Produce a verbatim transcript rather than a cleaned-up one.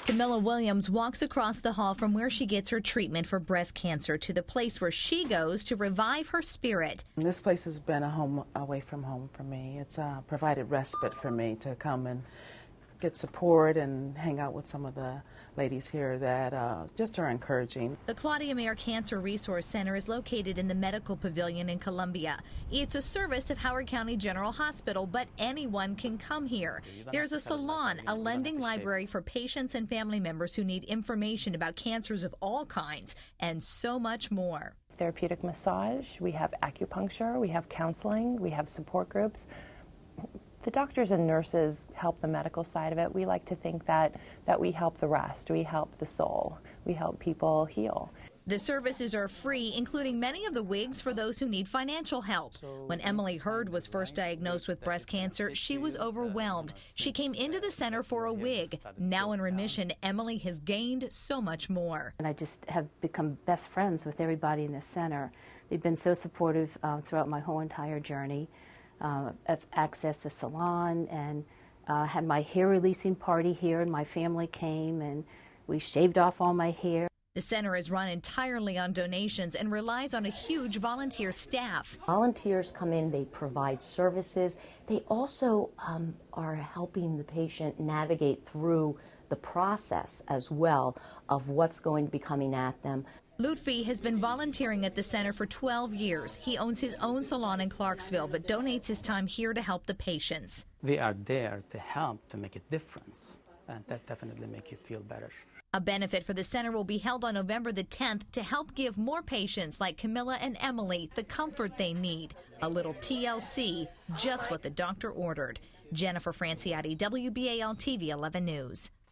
Camilla Williams walks across the hall from where she gets her treatment for breast cancer to the place where she goes to revive her spirit. This place has been a home away from home for me. It's uh, provided respite for me to come and get support and hang out with some of the ladies here that uh, just are encouraging. The Claudia Mayer Cancer Resource Center is located in the Medical Pavilion in Columbia. It's a service of Howard County General Hospital, but anyone can come here. There's a salon, a lending library for patients and family members who need information about cancers of all kinds, and so much more. Therapeutic massage, we have acupuncture, we have counseling, we have support groups. The doctors and nurses help the medical side of it. We like to think that, that we help the rest. We help the soul. We help people heal. The services are free, including many of the wigs for those who need financial help. When Emily Hurd was first diagnosed with breast cancer, she was overwhelmed. She came into the center for a wig. Now in remission, Emily has gained so much more. And I just have become best friends with everybody in the center. They've been so supportive uh, throughout my whole entire journey. Uh, of access to salon, and uh, had my hair releasing party here, and my family came and we shaved off all my hair. The center is run entirely on donations and relies on a huge volunteer staff. Volunteers come in, they provide services. They also um, are helping the patient navigate through the process as well of what's going to be coming at them. Lutfi has been volunteering at the center for twelve years. He owns his own salon in Clarksville, but donates his time here to help the patients. We are there to help, to make a difference, and that definitely makes you feel better. A benefit for the center will be held on November the tenth to help give more patients like Camilla and Emily the comfort they need. A little T L C, just what the doctor ordered. Jennifer Franciotti, W B A L T V eleven News.